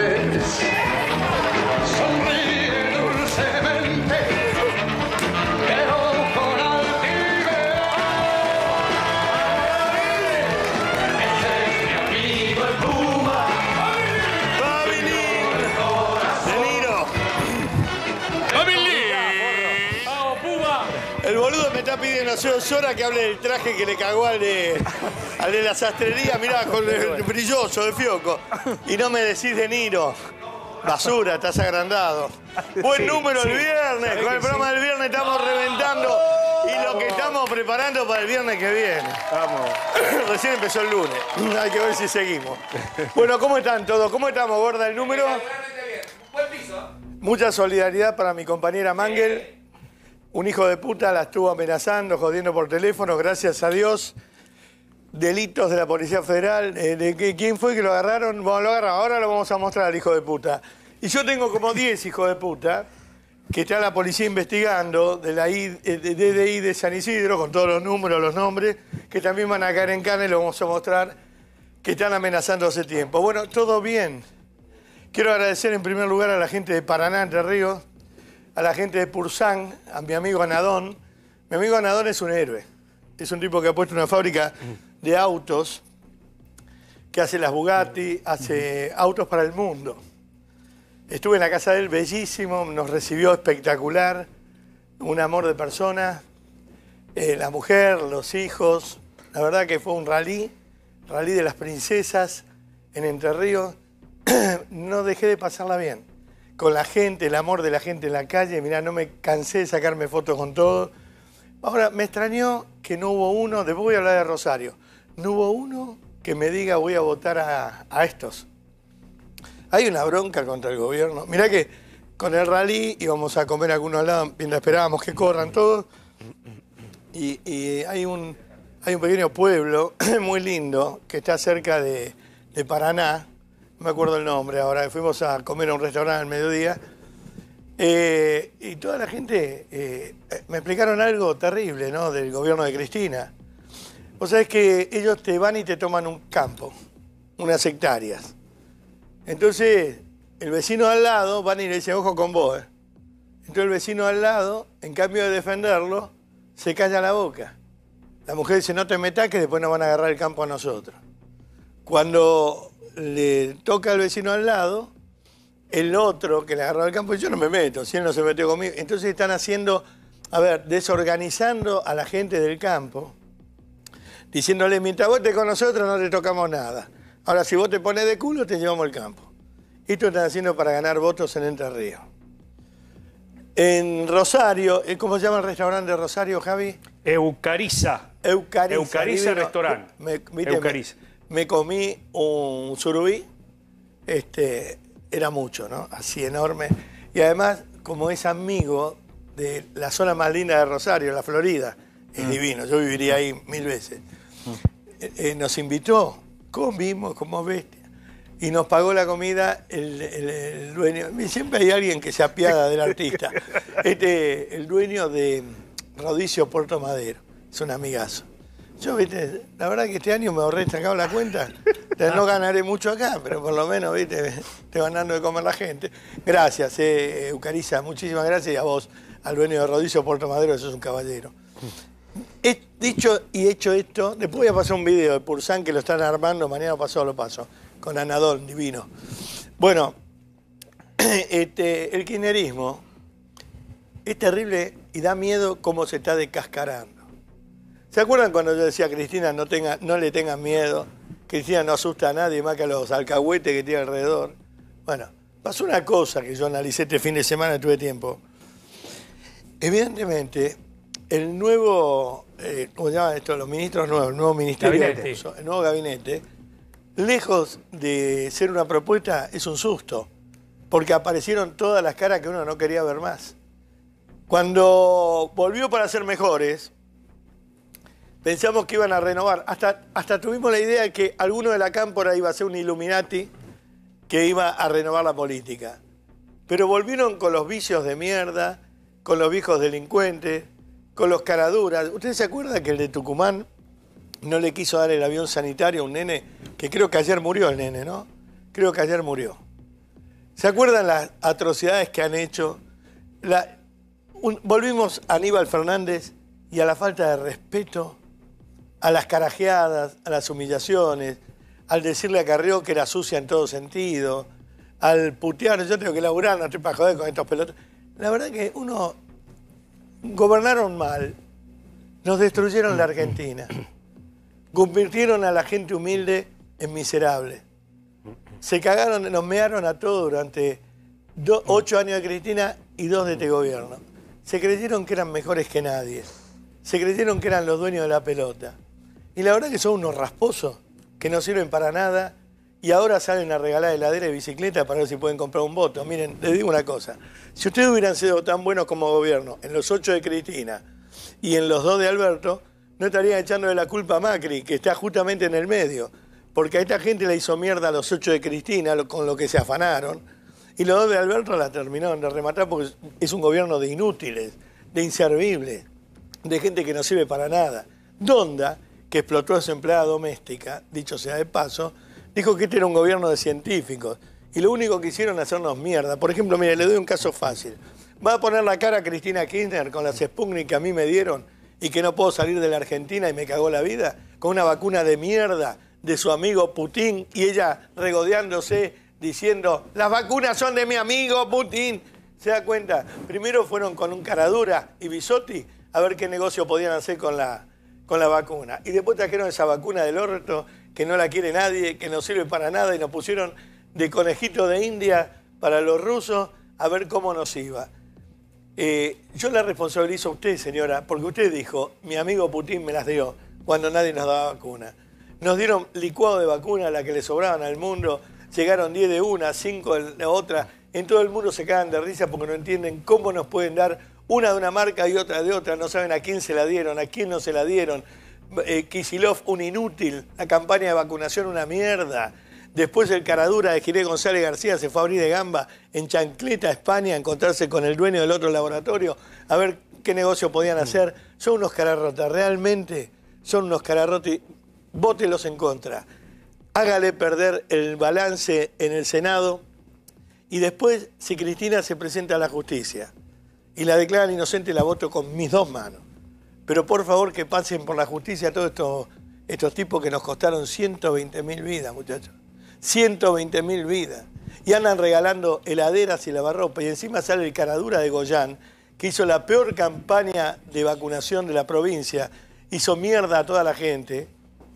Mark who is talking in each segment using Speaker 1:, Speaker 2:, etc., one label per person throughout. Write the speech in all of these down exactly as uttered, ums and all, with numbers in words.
Speaker 1: sonríe dulcemente, pero con altivez. Ese es mi amigo el Puma.
Speaker 2: ¡Va a venir! ¡De Niro!
Speaker 3: ¡Va a venir!
Speaker 4: ¡Vamos, Puma!
Speaker 2: El boludo me está pidiendo hace dos horas que hable del traje que le cagó al de, al de la sastrería, mirá, con el brilloso de Fioco. Y no me decís De Niro. Basura, estás agrandado. Buen
Speaker 4: Sí,
Speaker 2: número
Speaker 4: sí.
Speaker 2: el viernes.
Speaker 4: ¿Sabés
Speaker 2: Con el
Speaker 4: que
Speaker 2: programa
Speaker 4: sí?
Speaker 2: del viernes estamos reventando. Y lo que estamos preparando para el viernes que viene.
Speaker 4: Vamos.
Speaker 2: Recién empezó el lunes. Hay que ver si seguimos. Bueno, ¿cómo están todos? ¿Cómo estamos, gorda, el número?
Speaker 1: Buen piso.
Speaker 2: Mucha solidaridad para mi compañera Mangel. Un hijo de puta la estuvo amenazando, jodiendo por teléfono, gracias a Dios. Delitos de la Policía Federal. Eh, de que, ¿Quién fue que lo agarraron? Bueno, lo agarraron. Ahora lo vamos a mostrar al hijo de puta. Y yo tengo como diez hijos de puta que está la policía investigando de la I, de D D I de San Isidro, con todos los números, los nombres, que también van a caer en cana y lo vamos a mostrar, que están amenazando hace tiempo. Bueno, todo bien. Quiero agradecer en primer lugar a la gente de Paraná, Entre Ríos, a la gente de Pursán, a mi amigo Anadón. Mi amigo Anadón es un héroe. Es un tipo que ha puesto una fábrica de autos, que hace las Bugatti, hace autos para el mundo. Estuve en la casa de él, bellísimo, nos recibió espectacular, un amor de persona, eh, la mujer, los hijos. La verdad que fue un rally, rally de las princesas en Entre Ríos. No dejé de pasarla bien. Con la gente, el amor de la gente en la calle. Mirá, no me cansé de sacarme fotos con todo. Ahora, me extrañó que no hubo uno, después voy a hablar de Rosario, no hubo uno que me diga voy a votar a, a estos. Hay una bronca contra el gobierno. Mirá que con el rally íbamos a comer a algunos lados mientras esperábamos que corran todos. Y, y hay, un, hay un pequeño pueblo muy lindo que está cerca de, de Paraná. No me acuerdo el nombre ahora. Fuimos a comer a un restaurante al mediodía. Eh, y toda la gente, eh, me explicaron algo terrible, ¿no? Del gobierno de Cristina. O sea, es que ellos te van y te toman un campo, unas hectáreas. Entonces, el vecino al lado van y le dicen, ojo con vos, ¿eh? Entonces el vecino al lado, en cambio de defenderlo, se calla la boca. La mujer dice, no te metas que después nos van a agarrar el campo a nosotros. Cuando le toca al vecino al lado, el otro que le agarró el campo, yo no me meto, si él no se metió conmigo. Entonces están haciendo, a ver, desorganizando a la gente del campo, diciéndole, mientras vos estés con nosotros no te tocamos nada. Ahora, si vos te pones de culo, te llevamos el campo. Esto están haciendo para ganar votos en Entre Ríos. En Rosario, ¿cómo se llama el restaurante de Rosario, Javi?
Speaker 4: Eucariza.
Speaker 2: Eucariza.
Speaker 4: Eucariza
Speaker 2: Divino.
Speaker 4: Restaurante.
Speaker 2: Me, viste,
Speaker 4: Eucariza.
Speaker 2: Me, me comí un surubí, este, era mucho, ¿no? Así enorme. Y además, como es amigo de la zona más linda de Rosario, la Florida, es mm. divino, yo viviría ahí mil veces. Mm. Eh, eh, nos invitó, comimos como bestia. Y nos pagó la comida el, el, el dueño. Siempre hay alguien que se apiada del artista. Este, el dueño de Rodicio Puerto Madero. Es un amigazo. Yo, viste, la verdad que este año me ahorré sacado la cuenta. No ganaré mucho acá, pero por lo menos, viste, te van dando de comer la gente. Gracias, eh, Eucariza, muchísimas gracias. Y a vos, al dueño de Rodicio Puerto Madero, sos un caballero. He dicho y hecho esto, después voy a pasar un video de Pursán que lo están armando, mañana pasado lo paso, con Anadol, divino. Bueno, este, el kirchnerismo es terrible y da miedo cómo se está descascarando. ¿Se acuerdan cuando yo decía a Cristina no, tenga, no le tengan miedo? Cristina no asusta a nadie más que a los alcahuetes que tiene alrededor. Bueno, pasó una cosa que yo analicé este fin de semana, tuve tiempo. Evidentemente, el nuevo, eh, ¿cómo se llaman esto? Los ministros nuevos, el nuevo ministerio,
Speaker 4: Gabinete.
Speaker 2: el nuevo gabinete, lejos de ser una propuesta, es un susto, porque aparecieron todas las caras que uno no quería ver más. Cuando volvió para ser mejores, pensamos que iban a renovar. Hasta, hasta tuvimos la idea de que alguno de la cámpora iba a ser un Illuminati que iba a renovar la política. Pero volvieron con los vicios de mierda, con los viejos delincuentes, con los caraduras. ¿Ustedes se acuerdan que el de Tucumán no le quiso dar el avión sanitario a un nene que creo que ayer murió el nene, ¿no? Creo que ayer murió. ¿Se acuerdan las atrocidades que han hecho? La, un, volvimos a Aníbal Fernández y a la falta de respeto, a las carajeadas, a las humillaciones, al decirle a Carrió que era sucia en todo sentido, al putear, yo tengo que laburar, no estoy para joder con estos pelotas. La verdad que uno, gobernaron mal, nos destruyeron la Argentina, convirtieron a la gente humilde en miserable. Se cagaron, nos mearon a todos durante do, ocho años de Cristina y dos de este gobierno. Se creyeron que eran mejores que nadie. Se creyeron que eran los dueños de la pelota. Y la verdad que son unos rasposos que no sirven para nada y ahora salen a regalar heladera y bicicleta para ver si pueden comprar un voto. Miren, les digo una cosa. Si ustedes hubieran sido tan buenos como gobierno en los ocho de Cristina y en los dos de Alberto, no estarían echándole la culpa a Macri, que está justamente en el medio. Porque a esta gente le hizo mierda a los ocho de Cristina con lo que se afanaron. Y los dos de Alberto la terminaron de rematar porque es un gobierno de inútiles, de inservibles, de gente que no sirve para nada. Donda, que explotó a su empleada doméstica, dicho sea de paso, dijo que este era un gobierno de científicos. Y lo único que hicieron es hacernos mierda. Por ejemplo, mire, le doy un caso fácil. Va a poner la cara a Cristina Kirchner con las Sputnik que a mí me dieron y que no puedo salir de la Argentina y me cagó la vida, con una vacuna de mierda de su amigo Putin y ella regodeándose diciendo las vacunas son de mi amigo Putin. ¿Se da cuenta? Primero fueron con un Caradura y Bisotti a ver qué negocio podían hacer con la, con la vacuna. Y después trajeron esa vacuna del orto que no la quiere nadie, que no sirve para nada y nos pusieron de conejito de India para los rusos a ver cómo nos iba. Eh, yo la responsabilizo a usted, señora, porque usted dijo, mi amigo Putin me las dio cuando nadie nos daba vacuna. Nos dieron licuado de vacuna, la que le sobraban al mundo. Llegaron diez de una, cinco de la otra. En todo el mundo se cagan de risa porque no entienden cómo nos pueden dar una de una marca y otra de otra. No saben a quién se la dieron, a quién no se la dieron. Eh, Kicillof, un inútil. La campaña de vacunación, una mierda. Después el Caradura de Giré González García se fue a abrir de gamba en chancleta, España, a encontrarse con el dueño del otro laboratorio, a ver qué negocio podían hacer. Son unos cararrotas, realmente son unos cararrotes. Vótelos en contra, hágale perder el balance en el Senado y después, si Cristina se presenta a la justicia y la declaran inocente, la voto con mis dos manos. Pero por favor que pasen por la justicia todos estos, estos tipos que nos costaron ciento veinte mil vidas, muchachos. ciento veinte mil vidas. Y andan regalando heladeras y lavarropa. Y encima sale el Caradura de Goyán, que hizo la peor campaña de vacunación de la provincia, hizo mierda a toda la gente.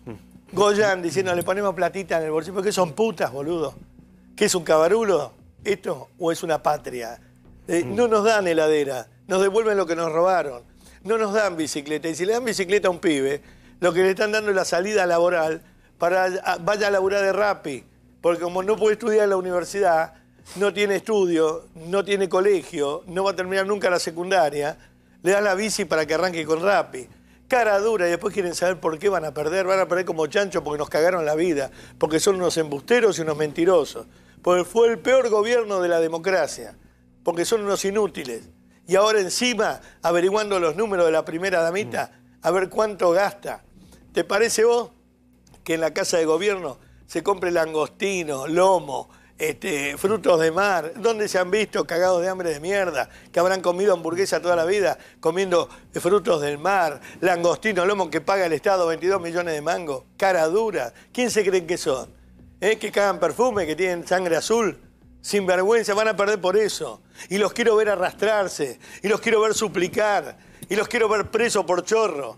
Speaker 2: Goyán diciendo, le ponemos platita en el bolsillo, porque son putas, boludo. ¿Qué es un cabarulo? ¿Esto o es una patria? Eh, no nos dan heladera, nos devuelven lo que nos robaron. No nos dan bicicleta. Y si le dan bicicleta a un pibe, lo que le están dando es la salida laboral para a, vaya a laburar de Rappi. Porque como no puede estudiar en la universidad, no tiene estudio, no tiene colegio, no va a terminar nunca la secundaria, le dan la bici para que arranque con Rappi. Cara dura y después quieren saber por qué van a perder. Van a perder como chancho porque nos cagaron la vida, porque son unos embusteros y unos mentirosos. Porque fue el peor gobierno de la democracia, porque son unos inútiles. Y ahora encima, averiguando los números de la primera damita, a ver cuánto gasta. ¿Te parece vos que en la casa de gobierno se compre langostino, lomo, Este, frutos de mar? ¿Dónde se han visto cagados de hambre de mierda? Que habrán comido hamburguesa toda la vida, comiendo frutos del mar, langostino, lomo que paga el Estado veintidós millones de mangos. Cara dura. ¿Quién se creen que son? ¿Eh? ¿Que cagan perfume, que tienen sangre azul? Sin vergüenza, van a perder por eso. Y los quiero ver arrastrarse, y los quiero ver suplicar, y los quiero ver presos por chorro.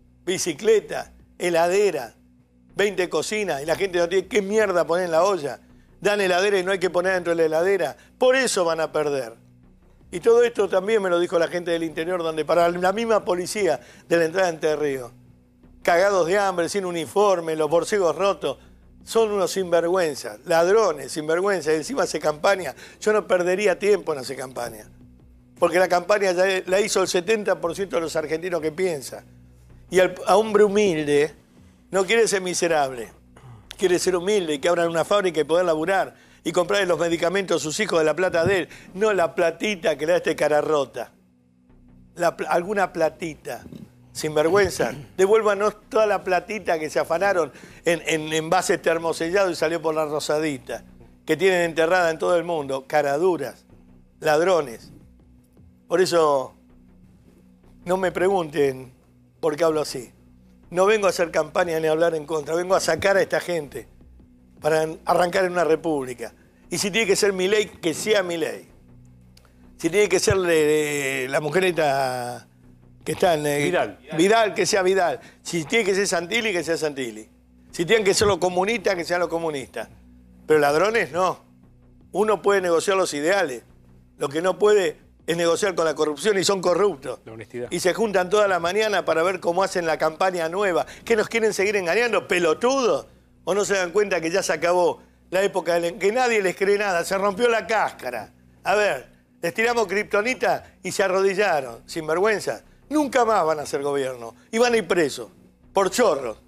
Speaker 2: Bicicleta, heladera, veinte cocinas, y la gente no tiene qué mierda poner en la olla. Dan heladera y no hay que poner dentro de la heladera. Por eso van a perder. Y todo esto también me lo dijo la gente del interior, donde para la misma policía de la entrada de Entre Ríos, cagados de hambre, sin uniforme, los borcegos rotos, son unos sinvergüenzas, ladrones, sinvergüenzas. Y encima hace campaña. Yo no perdería tiempo en hacer campaña. Porque la campaña ya la hizo el setenta por ciento de los argentinos que piensa. Y al a hombre humilde no quiere ser miserable. Quiere ser humilde y que abran una fábrica y poder laburar y comprarle los medicamentos a sus hijos de la plata de él, no la platita que le da este cara rota. La, alguna platita. Sinvergüenza. Devuélvanos toda la platita que se afanaron en, en envases termosellados y salió por la rosadita. que tienen enterrada en todo el mundo, caraduras, ladrones. Por eso, no me pregunten por qué hablo así. No vengo a hacer campaña ni a hablar en contra, vengo a sacar a esta gente para arrancar en una república. Y si tiene que ser Milei, que sea Milei. Si tiene que ser eh, la mujer esta que está en... Eh,
Speaker 4: Vidal.
Speaker 2: Vidal, que sea Vidal. Si tiene que ser Santilli, que sea Santilli. Si tienen que ser los comunistas, que sean los comunistas. Pero ladrones no. Uno puede negociar los ideales. Lo que no puede es negociar con la corrupción y son corruptos.
Speaker 4: La honestidad.
Speaker 2: Y se juntan toda la mañana para ver cómo hacen la campaña nueva. ¿Qué nos quieren seguir engañando? ¿Pelotudos? ¿O no se dan cuenta que ya se acabó la época en que nadie les cree nada? Se rompió la cáscara. A ver, les tiramos kriptonita y se arrodillaron, sin vergüenza. Nunca más van a hacer gobierno y van a ir presos por chorros.